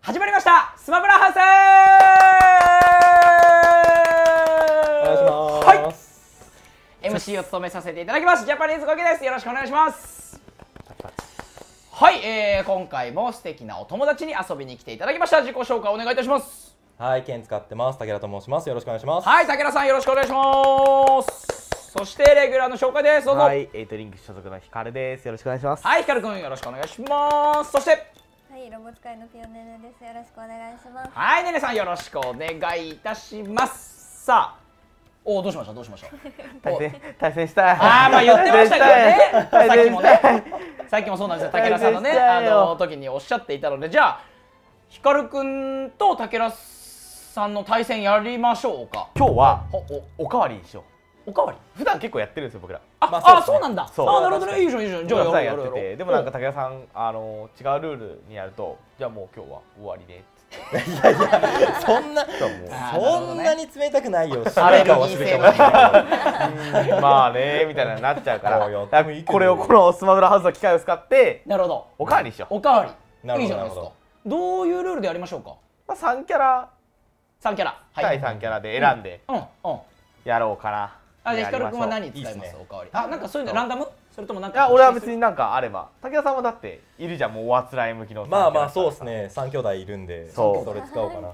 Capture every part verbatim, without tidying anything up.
始まりましたスマブラハウス。 お願いします。 はい、エムシー を務めさせていただきますジャパニーズコケです。よろしくお願いします。はい、えー、今回も素敵なお友達に遊びに来ていただきました。自己紹介お願いいたします。 はい、剣使ってます。武田と申します。よろしくお願いします。 はい、武田さんよろしくお願いします。そしてレギュラーの紹介です。どうぞ。 はい、エイトリンク所属のヒカルです。よろしくお願いします。 はい、ヒカルくんよろしくお願いします。そしてはい、ロボ使いのピオネネです。よろしくお願いします。 はい、ねねさんよろしくお願いいたします。さあ、おお、どうしましたどうしました対戦対戦したい。 ああ、まあ言ってましたけどね。 対戦さっきもねしたい。 さっきもそうなんですよ。武田さんのね、 対戦したあいよの時におっしゃっていたので、じゃあヒカルくんと武田さんの対戦やりましょうか。 今日はおおおかわりにしよう。 おかわり。 普段結構やってるんですよ僕ら。 あ、 まああ、そうなんだ。 そうあ、なるほどね。いいじゃんいいじゃん。じゃあ普段やろうやろうやろうやってて、でもなんか武田さんあの違うルールにやると、じゃあもう今日は終わりで。 そんな、 そうもうあーなるほどねそんなに冷たくないよ。 アレルギー忘れてましたけど。 まあねみたいなになっちゃうから、 もうやってもいいけどこれをこのスマブラハウスの機械を使ってなるほど。 おかわりにしよう。 おかわり。 なるほどいいじゃないですかなるほ。 どういうルールでやりましょうか。 まあさんキャラ三キャラ。 対さんキャラで選んでうんうん。 やろうかな。 あ、じゃあヒカルくんはや何使いますいいっすねおかわり。あ、なんかそういうのランダム？それともなんか。 りましょう。いや俺は別になんかあれば、武田さんはだっているじゃん、もうおあつらい向きの。 まあまあそうですね。三兄弟いるんで、 そうそれ使おうかな。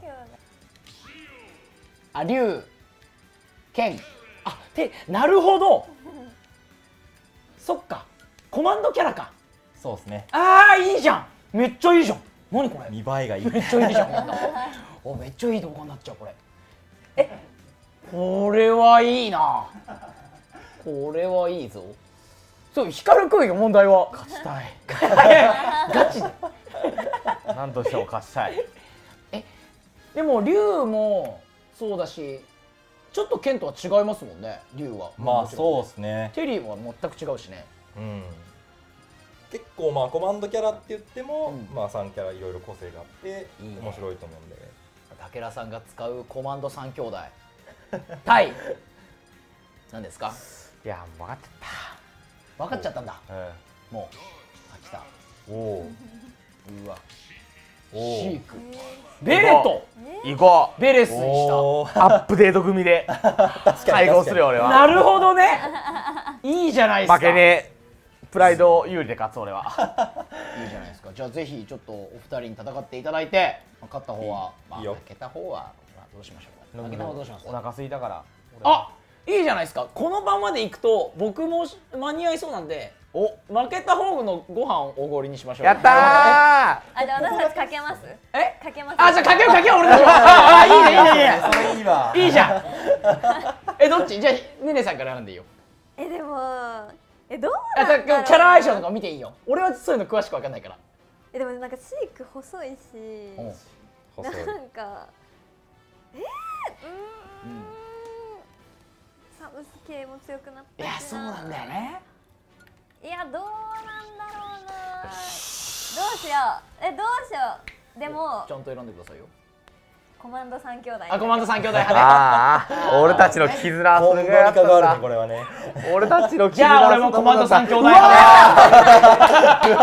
あ、竜、剣。あ、て、なるほど。そっか。コマンドキャラか。 そうですね。 ああ、いいじゃん。めっちゃいいじゃん。何これ。 見栄えがいい。 めっちゃいいじゃん。お、めっちゃいい動画になっちゃうこれ。え、これはいいな。これはいいぞ。そう、ヒカルくんよ問題は。 勝ちたい。 ガチで。 なんとしても勝ちたい。 でも竜もそうだし、ちょっと剣とは違いますもんね。竜は。 まあそうう。 ですね。 テリーは全く違うしね。 うん。結構まあコマンドキャラって言っても、 うんまあさんキャラいろいろ個性があっていいね面白いと思うんで。 武田さんが使うコマンド三兄弟対何ですか。 いや分かっち分かっちゃったんだ。 ゃった。 もうあ、来た。 うん。おお。 うわ、シおークベレット行こベレスにしおー。 う。アップデート組で対抗するよ俺た。 は。 なるほどね。いいじゃないですか。 負けねえ。プライド有利で勝つ俺は。 いいじゃないですか。じゃあぜひちょっとお二人に戦っていただいて、まあ勝った方は、まあいいよ負けた方は、まあどうしましょうか。負けた方はどうしますお腹空いたから。 あ、いいじゃないですか。この場まで行くと僕も間に合いそうなんで、お、負けた方のご飯をおごりにしましょう。 やったー。 あ、じゃあ私たちかけます。 え、 かけます。 あ、じゃあかけようかけよう俺たちも。あ、いいねいいねいいね。 それいいわ。 いいじゃん。え、どっち？じゃあねねさんから選んでいいよ。 え、でも、え、どうあ、じゃあなんだろう。 キャラ相性とか見ていいよ。俺はそういうの詳しくわかんないから。 え、でもなんかシーク細いし、 うん細い。 なんか、えー、うーん、 うんサブス系も強くなったしいや、そうなんだよね。 いや、どうなんだろうな。どうしよう。え、どうしよう。でもちゃんと選んでくださいよ。 コマンド三兄弟。 あ、コマンド三兄弟派ね。 ああ、俺たちの絆今後にそれぐらいだった関わるねんこれはね。 だ。俺たちの絆。 じゃあ俺もコマンド三兄弟うわ派ね。 う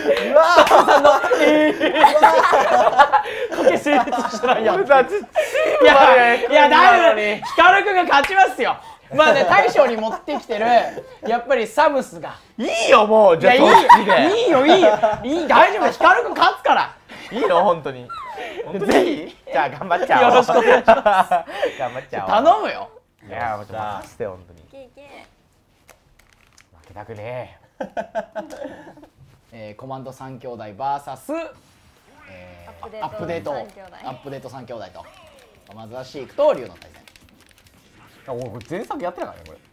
わ賭け成立してないやん。 俺たち。 いやいや大丈夫。ヒカルくんが勝ちますよ。まあね、大将に持ってきてるやっぱりサムスが。 いいよもう。じゃあいや、いいそっちでいいよいいよいい、大丈夫。ヒカルくん勝つから。 いいの本当に。ぜひ。じゃあ頑張っちゃおう。 よろしくお願いし頑張っちゃおう。 頼むよ。 いやもうちょっと任せて本当に。 いけいけ。 負けたくねえー、コマンド三兄弟 ブイエス、えー、アップデートアップデート三兄弟アップデート三兄弟と、まずはシークと竜の対戦。 え。俺これ前作やってなかったねこれ。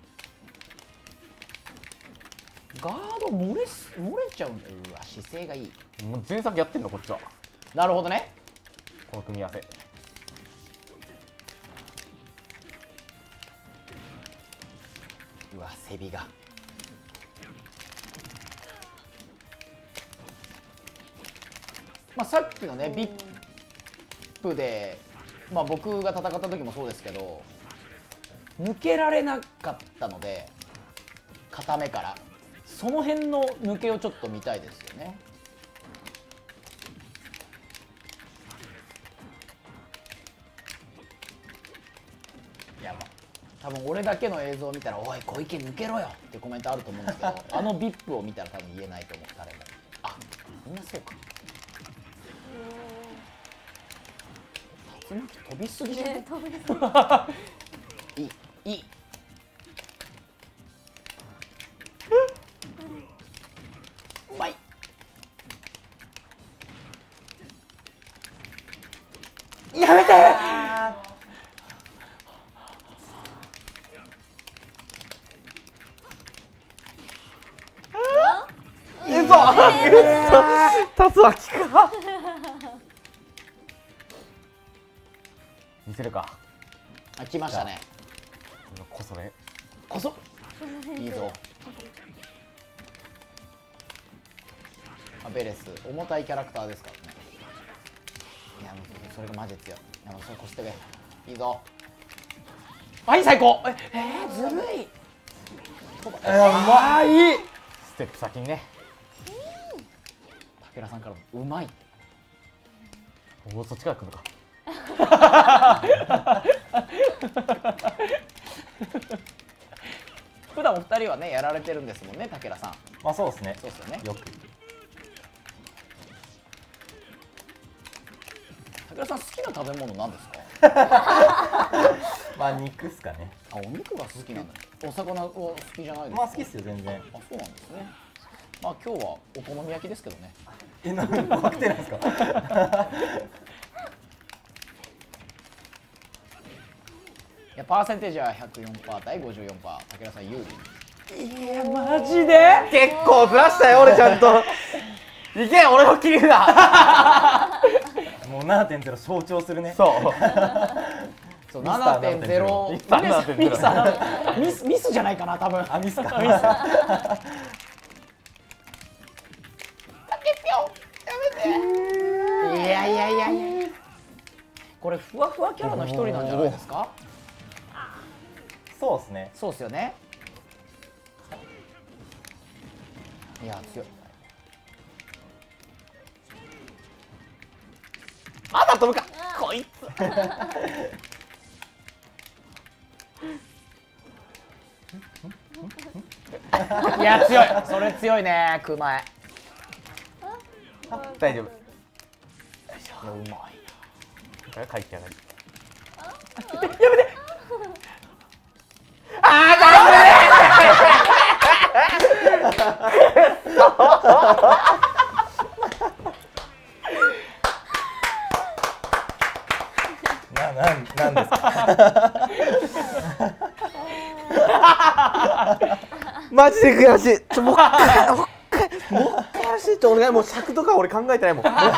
ガード漏れす漏れちゃうんだよ。うわ、姿勢がいい。 もう前作やってんのこっちは。 なるほどね。 この組み合わせ。 うわ、背びが。まあさっきのね ブイアイピー で、まあ僕が戦った時もそうですけど、抜けられなかったので固めからその辺の抜けをちょっと見たいですよね。 多分俺だけの映像を見たら「おい小池抜けろよ」ってコメントあると思うんですけどあの ブイアイピー を見たら多分言えないと思う誰も。あみんなそうか。竜巻飛びすぎじゃない？ 飛びすぎ。 いいいい。うまい。やめて。 うそ竜巻か見せるか。 あ来ましたね。 こそれこそいいぞ。あベレス重たいキャラクターですからね。いやもうそれがマジ強い。いやもうそれ越してけいいぞ。はい最高。ええー、ずるい。 えー、うまい。ステップ先にね。 武田さんからもうまい。 おおそっちから来るのか。 普段お二人はねやられてるんですもんね武田さん。 まあそうですね。 そうですよね。 よく。 武田さん好きな食べ物なんですか？ まあ肉っすかね。 あお肉が好きなんだ。お魚は好きじゃないですか？ まあ好きっすよ全然。 あそうなんですね。まあ今日はお好み焼きですけどね。 えなんか怖くてなんですか？ いやパーセンテージは ひゃくよんパーセント 対 ごじゅうよんパーセント 武田さん有利。いやマジで結構ずらしたよ俺ちゃんと。いけ俺の切り札。 もう ななてんゼロ 象徴するね。 そうそうミスターななてんゼロミスターななてんゼロミスターミスミスじゃないかな多分。 あミスか。 ミス。竹ぴょんやめて。いやいやいやいや。これふわふわキャラの一人なんじゃないですか？ そうですね。 そうですよね。いや強い。まだ飛ぶかこいつ。いや強いそれ強いね熊江。 大丈夫。 いやうまいな。 これ書いてやがる。 ななんなんですか。 マジで悔しい。ちょもう一回もう一回もう一回悔しい。ちょお願いもう尺とか俺考えてないもん。もう一回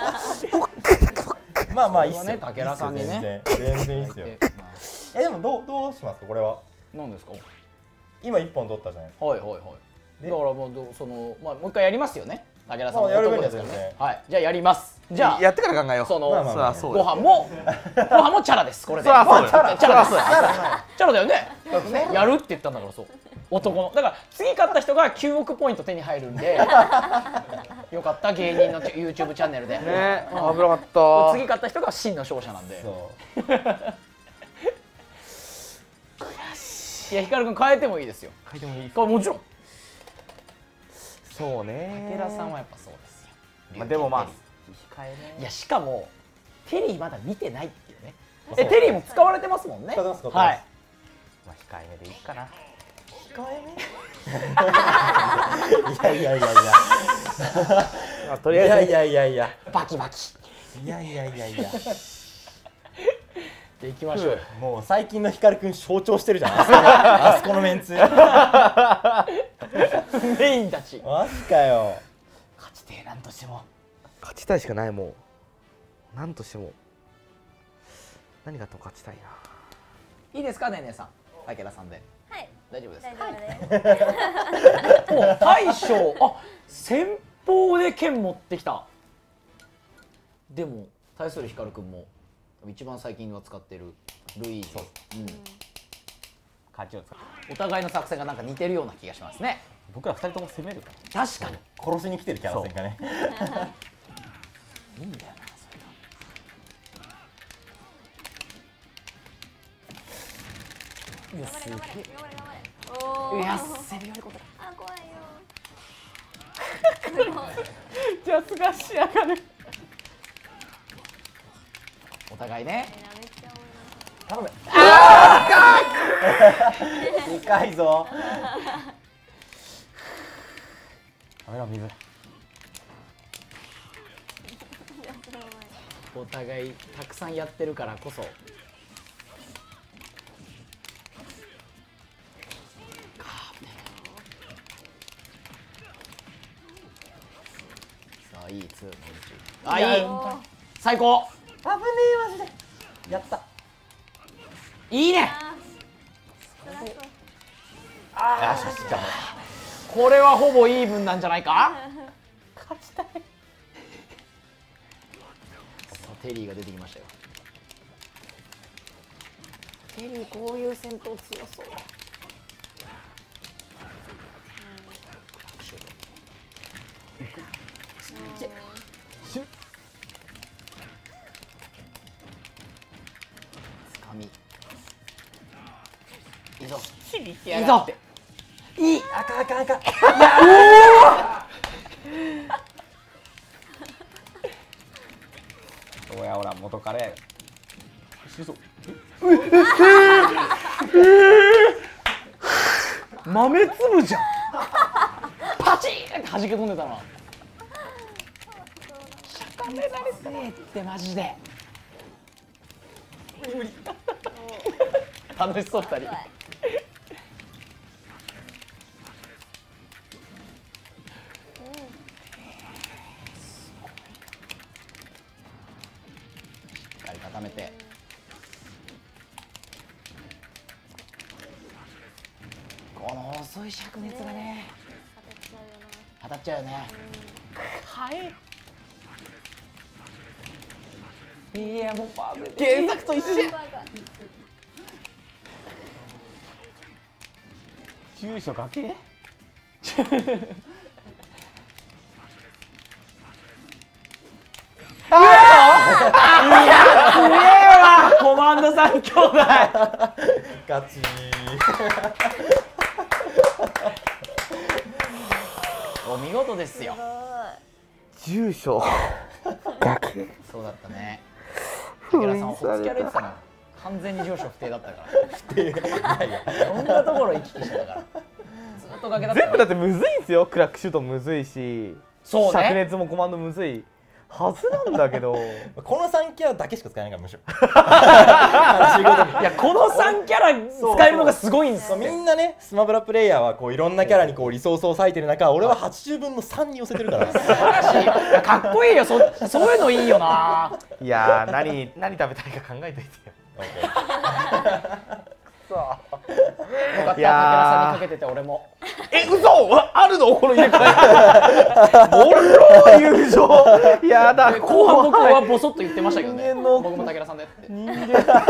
まあまあいいっすよ。 ね武田さんにね全然全然いいっすよ。えでもどうどうしますかこれは。 何ですか？ 今一本取ったじゃないですか。 はいはいはい。だからもうどそのまあもう一回やりますよね。武田さんもまあやる分には男ですからね全然。 はいじゃあやります。じゃあやってから考えよう。 そのまあまあまあそうご飯もご飯もチャラですこれで。 そりゃそうよチャラチャラです。 そりゃチャラだよね。ねやるって言ったんだからそう。男のだから次勝った人がきゅうおくポイント手に入るんで。よかった芸人の ユーチューブ チャンネルで。 ね危なかった。 次勝った人が真の勝者なんで。 そう。 いや光くん変えてもいいですよ。 書いてもいい。 これもちろん。 そうね。 武田さんはやっぱそうですよ。 まあでもまあ控えね。 いやしかもテリーまだ見てないっていうね。 そうえテリーも使われてますもんね。 使ってます使ってますはい。 まあ控えめでいいかな。 控えめ。いやいやいやいや。 まあといやいやいやいや。 バキバキ。 いやいやいやいや。 で行きましょう。 もう最近の光くん象徴してるじゃん。あそこのあそこのメンツ。 メインたち。 マジかよ。 勝ちてえなんとしても。 勝ちたいしかないもう。なんとしても何があっても勝ちたいな。 いいですかねねさん。武田さんで。 はい大丈夫です大か。 丈夫です。 もう大将あ先方で剣持ってきた。でも対する光くんも一番最近は使ってるルイージ。うん。 勝ちを使う。 お互いの作戦がなんか似てるような気がしますね。 僕ら二人とも攻めるから。 確かに。 殺しに来てるキャラ戦がね。 いいんだよなそれが。 いやすげえ頑張れ頑張れ頑張れ頑張れ。おお。 いやセビよりことだ。 あ怖いよ。すごい。 じゃあすがし上がる。 お互いね。 めっちゃ頼む。ああでかいぞ。ダメだ水。 お互いたくさんやってるからこそ。さあいいツーのうち。あいい。最高。 危ねえマジで。やった。 いいね。 ああしかも。 これはほぼイーブンなんじゃないか。 勝ちたい。 テリーが出てきましたよ。テリーこういう戦闘強そう。つかみ。いいぞ。いいぞ。いい。 あかんあかんあかん。そうやほら元カレ。 豆粒じゃん。パチーンって弾け飛んでたな。しゃかめられてねえってマジで。無理。楽しそう二人。固めてこの遅い灼熱がね当たっちゃうよね。はいいやもうパーフェクト原作と一緒や。 住所かけ。 コマンドさん兄弟ガチお見事ですよ。 住所そうだったね。武田さんほっつき歩いてたの完全に住所不定だったからいろんなところ行き来してたからずっと崖だった全部だってむずいんすよ。クラックシュートむずいし、 そうね灼熱もコマンドむずいはずなんだけどこのさんキャラだけしか使えないからむしろ。 いやこのさんキャラ使えるのがすごいんですよ。 みんなねスマブラプレイヤーはこういろんなキャラにこうリソースを割いてる中、俺ははちじゅうぶんのさんに寄せてるから。 素晴らしい。いやかっこいいよ。そそういうのいいよな。 いやー何何食べたいか考えといてよ。 よかった武田さんにかけてて俺も。 え嘘あるのこの入れ替え。ボロ友情やだ。 後半僕はボソッと言ってましたけどね。 人間の僕も武田さんでって人間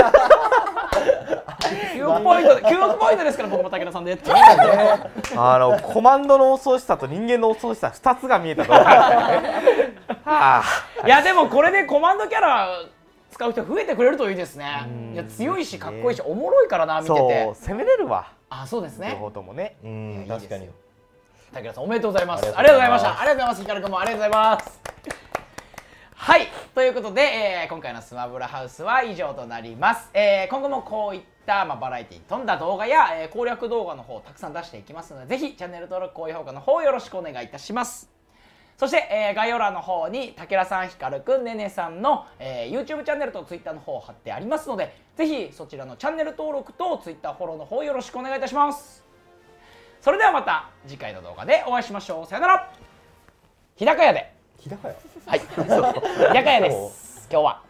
きゅうおくポイントきゅうおくポイントですから僕も武田さんでってあのコマンドの恐ろしさと人間の恐ろしさふたつが見えたと。はあ、 いやでもこれでコマンドキャラ使う人増えてくれるといいですね。いや強いしかっこいいしおもろいからな見てて。 そう攻めれるわあそうですね。 両方ともね。 うん確かに。 武田さんおめでとうございます。あありりがとうございました。 がとうございますありがとうございます。ヒカル君もありがとうございます。はいということで、えー、今回のスマブラハウスは以上となります。えー、今後もこういった、まあ、バラエティに富んだ動画や、えー、攻略動画の方をたくさん出していきますので、ぜひチャンネル登録高評価の方よろしくお願いいたします。そして、えー、概要欄の方に武田さん、ヒカルくん、ねねさんの、えー、YouTube チャンネルと Twitter の方を貼ってありますので、ぜひそちらのチャンネル登録と Twitter フォローの方よろしくお願いいたします。それではまた次回の動画でお会いしましょう。さよなら。日高屋で。 日高屋。 はい。日高屋です。今日は。